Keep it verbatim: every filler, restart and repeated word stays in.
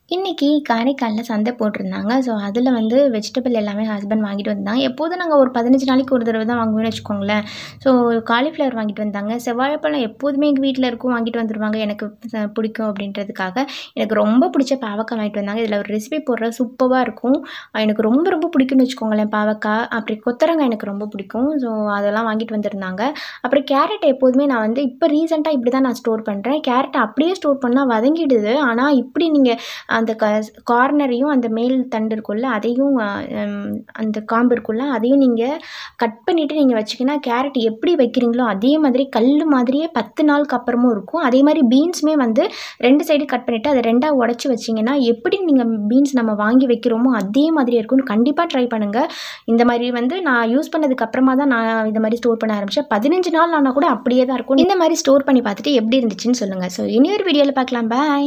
இன்னைக்கு காரைக்கால்ல சந்தை போட்டிருந்தாங்க. ஸோ, அதில வந்து வெஜிடபிள் எல்லாமே ஹஸ்பண்ட் வாங்கிட்டு வந்தாங்க. எப்போதும் நாங்க ஒரு பதினைந்து நாளைக்கு ஒரு தடவ தான் வாங்குவோம்னு வச்சுக்கோங்களேன். ஸோ, காலிஃப்ளவர் வாங்கிட்டு வந்தாங்க. செவ்வாழைப்பழம் எப்போதுமே எங்க வீட்ல இருக்கும். வாங்கிட்டு வந்துருவாங்க. எனக்கு ச பிடிக்கும் அப்படின்றதுக்காக. எனக்கு ரொம்ப பிடிச்ச பாவக்காய் வாங்கிட்டு வந்தாங்க. இதில ஒரு ரெசிபி போடுறேன் சூப்பரா இருக்கும். எனக்கு ரொம்ப ரொம்ப பிடிக்கும்னு வச்சுக்கோங்களேன் பாவக்காய். அப்படி கொத்தவரங்காய் எனக்கு ரொம்ப பிடிக்கும். ஸோ, அதெல்லாம் வாங்கிட்டு வந்திருந்தாங்க. அப்புறம் கேரட் எப்போதுமே நான் வந்து இப்போ ரீசென்ட்டா இப்படி தான் நான் ஸ்டோர் பண்றேன். கேரட் அப்படியே ஸ்டோர் பண்ணா வதங்கிடுது. ஆனா, இப்படி நீங்க அந்த க கார்னரையும் அந்த மேல் தண்டு இருக்குல்ல, அதையும் ம் அந்த காம்பு இருக்குல்ல, அதையும் நீங்க கட் பண்ணிட்டு நீங்க வச்சீங்கன்னா, கேரட் எப்படி வைக்கிறீங்களோ, அதே மாதிரி கல்லு மாதிரியே பத்து நாளுக்கு அப்புறமும் இருக்கும். அதே மாரி பீன்ஸுமே வந்து ரெண்டு சைடு கட் பண்ணிட்டு, அத ரெண்டா உடைச்சு வச்சீங்கன்னா, எப்படி நீங்க பீன்ஸ் நம்ம வாங்கி வைக்கிறோமோ, அதே மாதிரியே இருக்கும். கண்டிப்பா ட்ரை பண்ணுங்க. இந்த மாரி வந்து நான் யூஸ் பண்ணதுக்கு அப்புறமா தான் நான் இந்த மாரி ஸ்டோர் பண்ண ஆரம்பிச்சேன். பதினைந்து நாள் ஆனா கூட அப்படியே தான் இருக்கும். இந்த மாரி ஸ்டோர் பண்ணி பார்த்துட்டு எப்படி இருந்துச்சுன்னு சொல்லுங்க. ஸோ, இனி ஒரு வீடியோல பார்க்கலாம். பாய்.